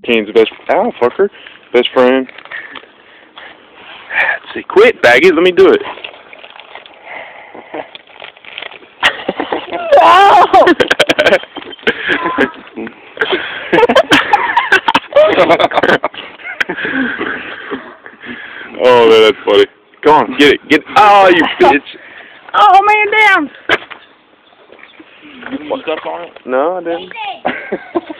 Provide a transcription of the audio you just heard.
Cain's best friend. Let's see, quit, Baggy. Let me do it. No! Oh man, that's funny. Come on, get it, get it. Oh, you bitch. Oh man, damn! You stuck on it? No, I didn't.